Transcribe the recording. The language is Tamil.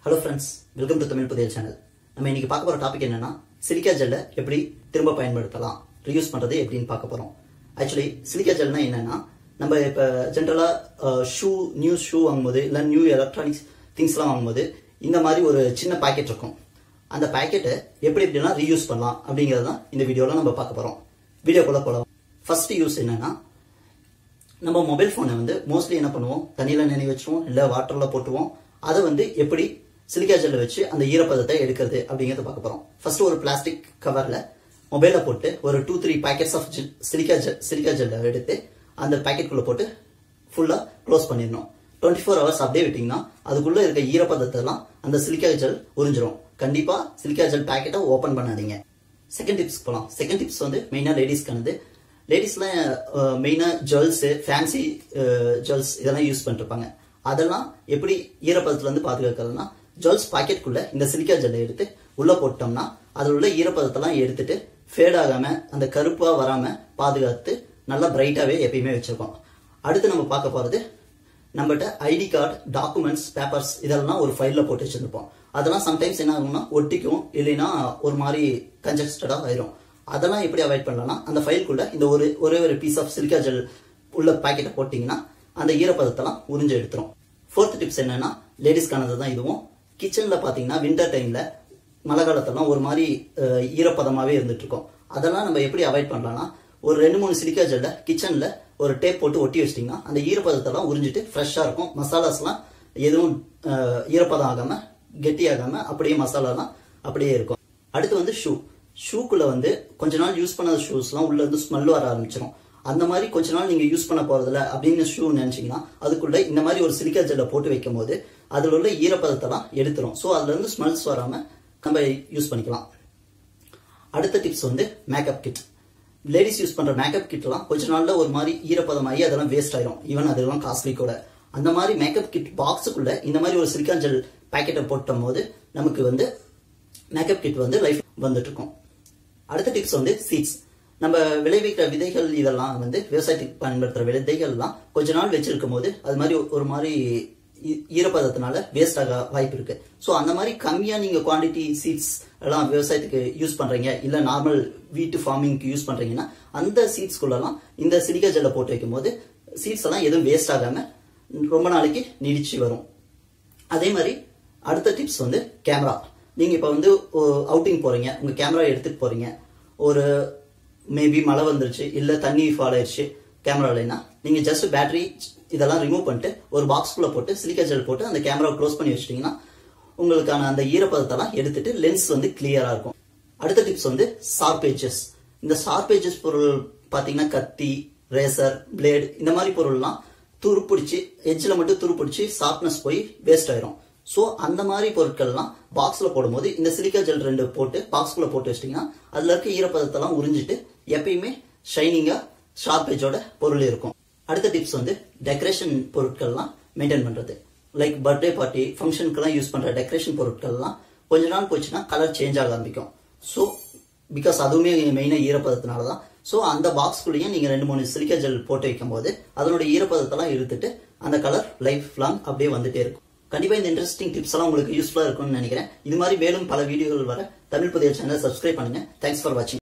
Hello friends, welcome to Tamil Pudiyal channel. நம்ம இன்னைக்கு பார்க்க போற டாபிக் என்னன்னா சிலிக்கா ஜெல்லை எப்படி திரும்ப பயன்படுத்தலாம், ரீயூஸ் பண்றது எப்படின்னு பார்க்க போறோம். ஆக்சுவலி சிலிக்கா ஜெல்னா என்னன்னா நம்ம இப்ப ஜெனரலா நியூ ஷூ வாங்கும்போது இல்ல நியூ எலக்ட்ரானிக்ஸ் திங்ஸ்லாம் வாங்கும்போது இந்த மாதிரி ஒரு சின்ன பாக்கெட் இருக்கும். அந்த பாக்கெட்டை எப்படிலாம் ரீயூஸ் பண்ணலாம் அப்படிங்கறத தான் இந்த வீடியோல நம்ம பார்க்க போறோம். வீடியோக்குள்ள போலாம். ஃபர்ஸ்ட் யூஸ் என்னன்னா நம்ம மொபைல் போனை வந்து மோஸ்ட்லி என்ன பண்ணுவோம், தண்ணியில நினைவு வச்சுருவோம் இல்ல வாட்டர்ல போட்டுருவோம். அதை வந்து எப்படி சிலிக்கா ஜெல்ல வச்சு அந்த ஈரப்பதத்தை எடுக்கிறது அப்படிங்கறத பார்க்க போறோம். ஃபர்ஸ்ட் ஒரு பிளாஸ்டிக் கவர்ல மொபைல போட்டு ஒரு 2-3 பேக்கெட்ஸ் ஆஃப் சிலிக்கா ஜெல்ல எடுத்து அந்த பேக்கெட்குள்ள போட்டு ஃபுல்லா க்ளோஸ் பண்ணிடணும். 24 hours அப்படியே விட்டீங்கன்னா அதுக்குள்ள இருக்க ஈரப்பதத்தை எல்லாம் அந்த சிலிக்கா ஜெல் உறிஞ்சிரும். கண்டிப்பா சிலிக்கா ஜெல் பேக்கெட்டை ஓபன் பண்ணாதீங்க. செகண்ட் டிப்ஸ் போலாம். செகண்ட் டிப்ஸ் வந்து மெயினா லேடிஸ்க்கானது. லேடிஸ்லாம் மெயினா ஜுவல்ஸ், ஃபேன்சி ஜுவல்ஸ் இதெல்லாம் யூஸ் பண்ணிட்டு இருப்பாங்க. அதெல்லாம் எப்படி ஈரப்பதத்துல இருந்து பாதுகாக்கிறதுனா ஜுவல்ஸ் பாக்கெட்டுக்குள்ள இந்த சிலிக்கா ஜெல்லை எடுத்து உள்ள போட்டோம்னா அதில் உள்ள ஈரப்பதத்தெல்லாம் எடுத்துட்டு ஃபேட் ஆகாம அந்த கருப்பா வராம பாதுகாத்து நல்லா பிரைட்டாவே எப்பயுமே வச்சிருக்கோம். அடுத்து நம்ம பார்க்க போறது நம்மகிட்ட ஐடி கார்டு, டாக்குமெண்ட்ஸ், பேப்பர்ஸ் இதெல்லாம் ஒரு ஃபைல்ல போட்டு வச்சிருப்போம். அதெல்லாம் சம்டைம்ஸ் என்ன ஆகும்னா ஒட்டிக்கும், இல்லைன்னா ஒரு மாதிரி கன்ஜஸ்டடா ஆயிரும். அதெல்லாம் எப்படி அவாய்ட் பண்ணலாம்னா அந்த ஃபைலுக்குள்ள இந்த ஒரே ஒரு பீஸ் ஆஃப் சிலிக்கா ஜெல் உள்ள பாக்கெட்டை போட்டீங்கன்னா அந்த ஈரப்பதத்தெல்லாம் உறிஞ்சு எடுத்துரும். ஃபோர்த் டிப்ஸ் என்னன்னா லேடிஸ்க்கானது தான் இதுவும். கிச்சன்ல பாத்தீங்கன்னா வின்டர் டைம்ல மழை காலத்தெல்லாம் ஒரு மாதிரி ஈரப்பதமாவே இருந்துட்டு இருக்கும். அதெல்லாம் நம்ம எப்படி அவாய்ட் பண்ணலாம்னா ஒரு 2-3 சிலிக்கா ஜெல்ல கிச்சன்ல ஒரு டேப் போட்டு ஒட்டி வச்சிட்டீங்கன்னா அந்த ஈரப்பதத்தெல்லாம் உறிஞ்சிட்டு ஃப்ரெஷ்ஷா இருக்கும். மசாலாஸ்லாம் எதுவும் ஈரப்பதம் ஆகாம கெட்டியாகாம அப்படியே மசாலாலாம் அப்படியே இருக்கும். அடுத்து வந்து ஷூக்குள்ள வந்து கொஞ்ச நாள் யூஸ் பண்ணாத ஷூஸ்லாம் உள்ள இருந்து ஸ்மெல் வர ஆரம்பிச்சிடும். அந்த மாதிரி கொஞ்ச நாள் நீங்க யூஸ் பண்ண போறதில்ல அப்படின்னு ஷூ நினைச்சீங்கன்னா அதுக்குள்ள இந்த மாதிரி ஒரு சிலிக்கா ஜெல்லை போட்டு வைக்கும் போது அதுல உள்ள ஈரப்பதத்தெல்லாம் எடுத்துரும். ஸோ அதுல இருந்து ஸ்மெல்ஸ் வராம நம்ம யூஸ் பண்ணிக்கலாம். அடுத்த டிப்ஸ் வந்து மேக்கப் கிட். லேடிஸ் யூஸ் பண்ற மேக்கப் கிட் எல்லாம் கொஞ்ச நாள்ல ஒரு மாதிரி ஈரப்பதமாகி அதெல்லாம் வேஸ்ட் ஆயிரும். ஈவன் அதெல்லாம் காஸ்ட்லி கூட. அந்த மாதிரி மேக்கப் கிட் பாக்ஸுக்குள்ள இந்த மாதிரி ஒரு சிலிக்கா ஜெல் பேக்கெட்டை போட்டும் போது நமக்கு வந்து மேக்கப் கிட் வந்து லைஃப் வந்துட்டு இருக்கும். அடுத்த டிப்ஸ் வந்து சீட்ஸ். நம்ம விளைவிக்கிற விதைகள் இதெல்லாம் வந்து விவசாயத்துக்கு பயன்படுத்துற விதைகள்லாம் கொஞ்ச நாள் வச்சிருக்கும் போது அது மாதிரி ஒரு மாதிரி ஈரப்பதத்தினால வேஸ்ட் ஆக வாய்ப்பு இருக்கு. ஸோ அந்த மாதிரி கம்மியா நீங்க குவான்டிட்டி சீட்ஸ் எல்லாம் விவசாயத்துக்கு யூஸ் பண்றீங்க இல்ல நார்மல் வீட்டு ஃபார்மிங்க்கு யூஸ் பண்றீங்கன்னா அந்த சீட்ஸ்குள்ளலாம் இந்த சிலிக்கா ஜெல்லை போட்டு வைக்கும் போது சீட்ஸ் எல்லாம் எதுவும் வேஸ்ட் ஆகாம ரொம்ப நாளைக்கு நீடிச்சு வரும். அதே மாதிரி அடுத்த டிப்ஸ் வந்து கேமரா. நீங்க இப்ப வந்து அவுட்டிங் போறீங்க, உங்க கேமரா எடுத்துட்டு போறீங்க, ஒரு மேபி மழை வந்துருச்சு இல்ல தண்ணி ஃபால் ஆயிடுச்சு கேமராலனா நீங்க ஜஸ்ட் பேட்டரி இதெல்லாம் ரிமூவ் பண்ணிட்டு ஒரு பாக்ஸ்குள்ள போட்டு சிலிக்கா ஜெல் போட்டு அந்த கேமராவை க்ளோஸ் பண்ணி வச்சிட்டீங்கன்னா உங்களுக்கான அந்த ஈரப்பதத்தெல்லாம் எடுத்துட்டு லென்ஸ் வந்து கிளியரா இருக்கும். அடுத்த டிப்ஸ் வந்து ஷார்ப் எட்ஜஸ். இந்த ஷார்ப் எட்ஜஸ் பொருள் பாத்தீங்கன்னா கத்தி, ரேசர், பிளேடு இந்த மாதிரி பொருள்லாம் துருப்பிடிச்சு எட்ஜில் மட்டும் துருப்பிடிச்சு ஷார்ப்னஸ் போய் வேஸ்ட் ஆயிரும். சோ அந்த மாதிரி பொருட்கள்லாம் பாக்ஸ்ல போடும்போது இந்த சிலிக்கா ஜெல் 2 போட்டு பாக்ஸ்குள்ள போட்டு வச்சிட்டீங்கன்னா அதுல இருக்க ஈரப்பதத்தெல்லாம் உறிஞ்சிட்டு எப்பயுமே ஷைனிங்கா ஷார்ப் எட்ஜோட பொருள் இருக்கும். அடுத்த டிப்ஸ் வந்து டெக்கரேஷன் பொருட்கள்லாம் மெயின்டைன் பண்றது. லைக் பர்த்டே பார்ட்டி ஃபங்க்ஷனுக்குலாம் யூஸ் பண்ற டெக்கரேஷன் பொருட்கள்லாம் கொஞ்ச நாள் போச்சுன்னா கலர் சேஞ்ச் ஆக ஆரம்பிக்கும். ஸோ பிகாஸ் அதுவுமே மெயினா ஈரப்பதத்தினாலதான். ஸோ அந்த பாக்ஸ்குள்ளேயே நீங்க 2-3 சிலிக்கா ஜெல் போட்டு வைக்கும் போது அதனோட ஈரப்பதத்தெல்லாம் எடுத்துட்டு அந்த கலர் லைஃப் லாங் அப்படியே வந்துட்டே இருக்கும். கண்டிப்பா இந்த இன்ட்ரெஸ்டிங் டிப்ஸ் எல்லாம் உங்களுக்கு யூஸ்ஃபுல்லா இருக்கும்னு நினைக்கிறேன். இது மாதிரி மேலும் பல வீடியோகள் வர தமிழ் புதிய சேனல் சப்ஸ்கிரைப் பண்ணுங்க. தேங்க்ஸ் ஃபார் வாட்சிங்.